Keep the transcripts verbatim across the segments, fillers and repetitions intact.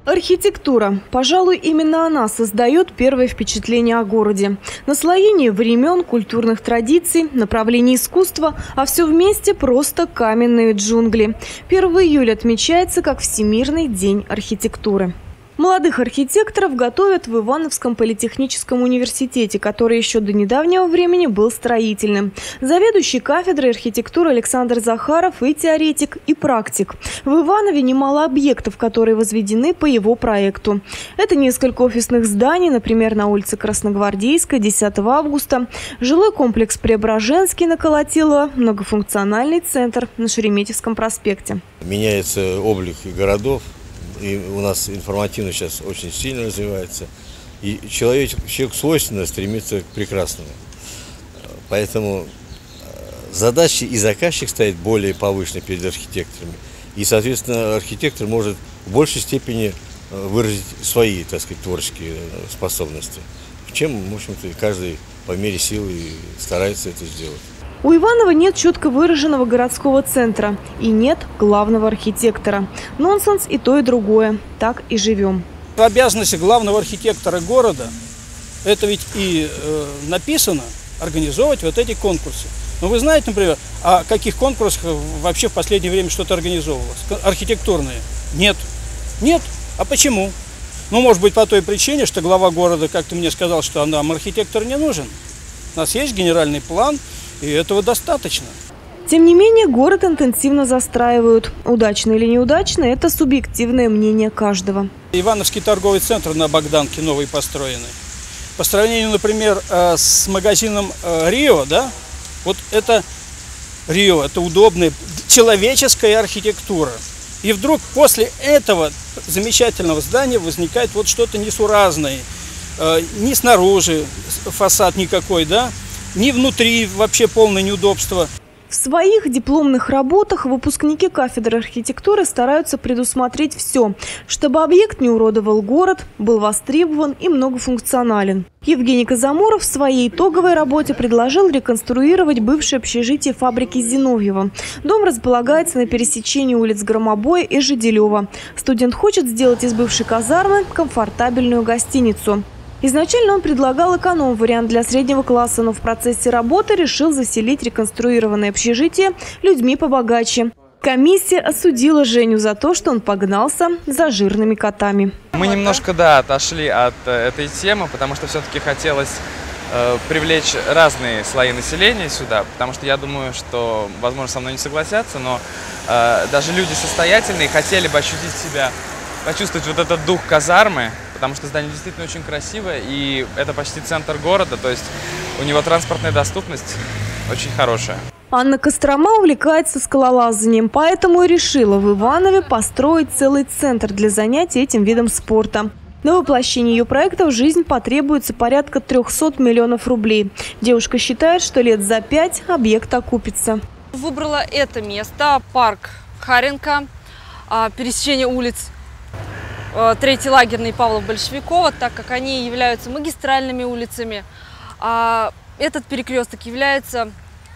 Архитектура. Пожалуй, именно она создает первое впечатление о городе. Наслоение времен, культурных традиций, направлений искусства, а все вместе просто каменные джунгли. первое июля отмечается как Всемирный день архитектуры. Молодых архитекторов готовят в Ивановском политехническом университете, который еще до недавнего времени был строительным. Заведующий кафедрой архитектуры Александр Захаров и теоретик, и практик. В Иванове немало объектов, которые возведены по его проекту. Это несколько офисных зданий, например, на улице Красногвардейской, десятого августа, жилой комплекс Преображенский на Колотилово, многофункциональный центр на Шереметьевском проспекте. Меняется облик городов. И у нас информативно сейчас очень сильно развивается. И человек, человек свойственно стремится к прекрасному. Поэтому задачи и заказчик стоит более повышенные перед архитекторами. И, соответственно, архитектор может в большей степени выразить свои, так сказать, творческие способности. Чем, в общем-то, каждый по мере силы старается это сделать. У Иванова нет четко выраженного городского центра и нет главного архитектора. Нонсенс и то, и другое. Так и живем. Обязанности главного архитектора города, это ведь и э, написано, организовывать вот эти конкурсы. Но вы знаете, например, о каких конкурсах вообще в последнее время что-то организовывалось? Архитектурные? Нет. Нет. А почему? Ну, может быть, по той причине, что глава города как-то мне сказал, что нам архитектор не нужен. У нас есть генеральный план. И этого достаточно. Тем не менее, город интенсивно застраивают. Удачно или неудачно – это субъективное мнение каждого. Ивановский торговый центр на Богданке новый построенный. По сравнению, например, с магазином Рио, да, вот это Рио, это удобная человеческая архитектура. И вдруг после этого замечательного здания возникает вот что-то несуразное. Ни снаружи фасад никакой, да, ни внутри вообще полное неудобство. В своих дипломных работах выпускники кафедры архитектуры стараются предусмотреть все, чтобы объект не уродовал город, был востребован и многофункционален. Евгений Казамуров в своей итоговой работе предложил реконструировать бывшее общежитие фабрики Зиновьева. Дом располагается на пересечении улиц Громобоя и Жиделева. Студент хочет сделать из бывшей казармы комфортабельную гостиницу. Изначально он предлагал эконом-вариант для среднего класса, но в процессе работы решил заселить реконструированное общежитие людьми побогаче. Комиссия осудила Женю за то, что он погнался за жирными котами. Мы немножко, да, отошли от этой темы, потому что все-таки хотелось э, привлечь разные слои населения сюда, потому что я думаю, что, возможно, со мной не согласятся, но э, даже люди состоятельные хотели бы ощутить себя, почувствовать вот этот дух казармы. Потому что здание действительно очень красивое, и это почти центр города, то есть у него транспортная доступность очень хорошая. Анна Кострома увлекается скалолазанием, поэтому и решила в Иванове построить целый центр для занятий этим видом спорта. На воплощение ее проекта в жизнь потребуется порядка трёхсот миллионов рублей. Девушка считает, что лет за пять объект окупится. Выбрала это место, парк Харенко, пересечение улиц Третий лагерный Павла Большевикова, так как они являются магистральными улицами. А этот перекресток является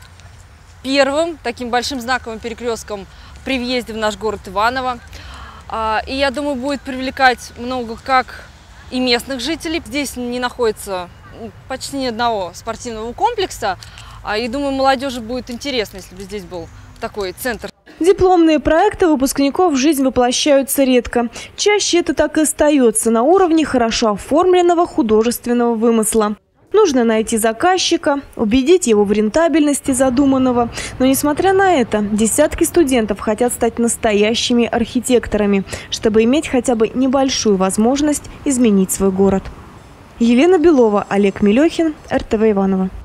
первым таким большим знаковым перекрестком при въезде в наш город Иваново. И я думаю, будет привлекать много как и местных жителей. Здесь не находится почти ни одного спортивного комплекса. И думаю, молодежи будет интересно, если бы здесь был такой центр. Дипломные проекты выпускников в жизнь воплощаются редко. Чаще это так и остается на уровне хорошо оформленного художественного вымысла. Нужно найти заказчика, убедить его в рентабельности задуманного. Но несмотря на это, десятки студентов хотят стать настоящими архитекторами, чтобы иметь хотя бы небольшую возможность изменить свой город. Елена Белова, Олег Мелехин, эр тэ вэ Иваново.